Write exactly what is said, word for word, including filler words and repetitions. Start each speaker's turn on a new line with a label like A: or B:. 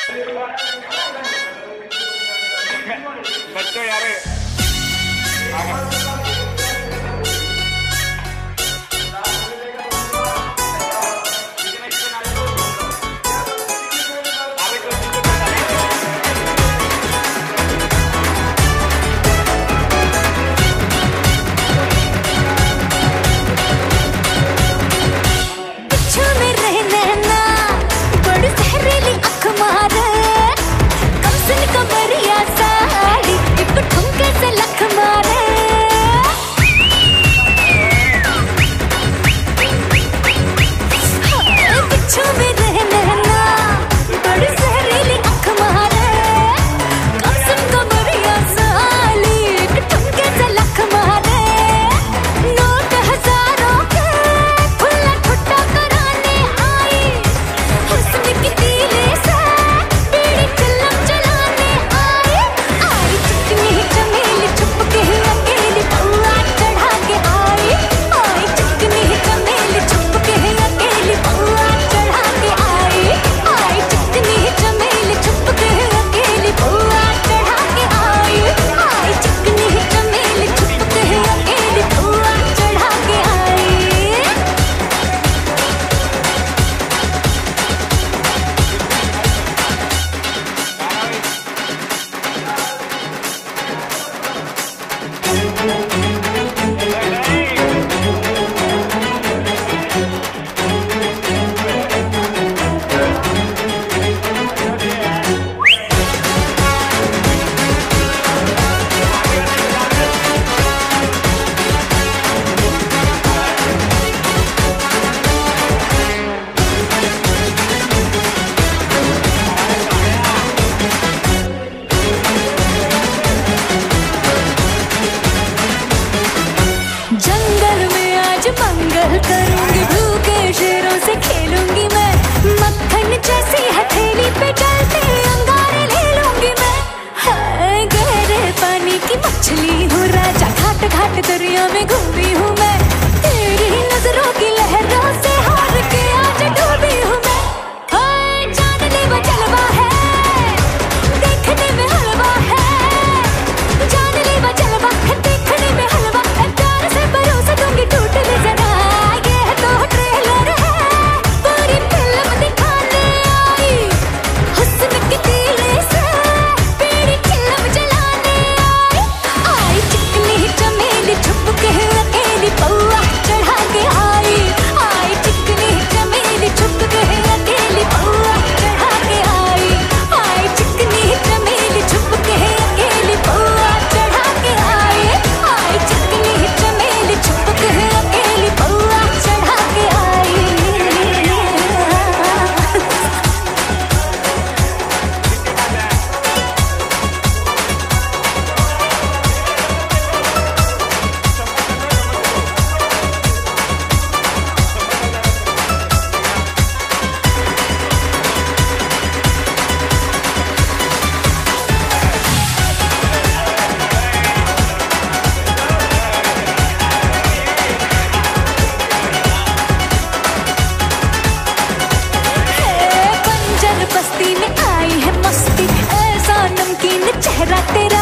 A: बच्चों यार मंगल करूंगी, भूखे शेरों से खेलूंगी मैं, मक्खन जैसी हथेली पे चलते अंगारे ले लूंगी मैं। हाय गहरे पानी की मछली हूँ, राजा घाट घाट दरिया में घूमी हूँ मैं, तेरी नजरों की लहरों से हार के आज डूबी हूँ मैं। हाय जान ले वो जलवा है, देखने में हलवा है, जान ले वो जलवा है, देखने में हलवा है, प्यार से भरोसा दूंगी टूट ले जरा, ये तो ट्रेलर है, पूरी फिल्म दिखाने आई, हुस्न की तीली से पीड़ी चिलम जलाने आई, आई चिकनी चमेली छुप के अकेली पौआ चढ़ा के आई, आई चिकनी चमेली छुप के अकेली पौआ चढ़ा के आई, आई चिकनी चमेली छुप के अकेली पौआ चढ़ा के आई, आई चिकनी चमेली छुप के अकेली पौआ चढ़ा के आई। बस्ती में आई है मस्ती, ऐसा नमकीन चेहरा तेरा,